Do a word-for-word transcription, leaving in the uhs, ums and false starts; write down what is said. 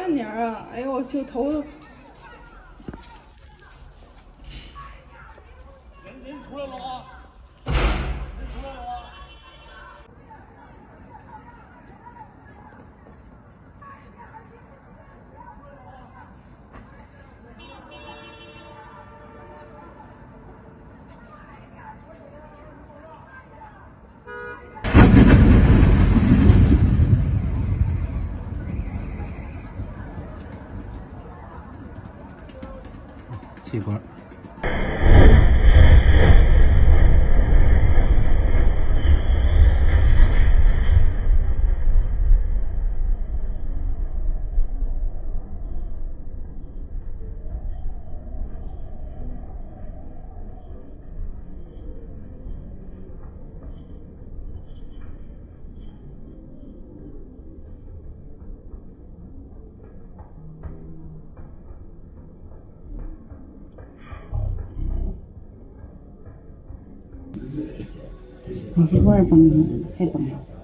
慢点啊！哎呦，我去，头都。人人出来了啊！人出来了啊！ 气波。 你媳妇儿崩了，太崩了。